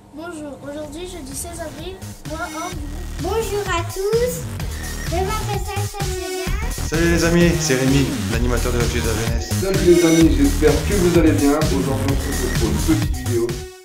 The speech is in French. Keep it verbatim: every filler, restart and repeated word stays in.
Bonjour, aujourd'hui jeudi seize avril, moi un. Bonjour à tous, je m'appelle Sacha Julien. Salut les amis, c'est Rémi, l'animateur de la Fête de la Jeunesse. Salut les amis, j'espère que vous allez bien. Aujourd'hui on se retrouve pour une petite vidéo.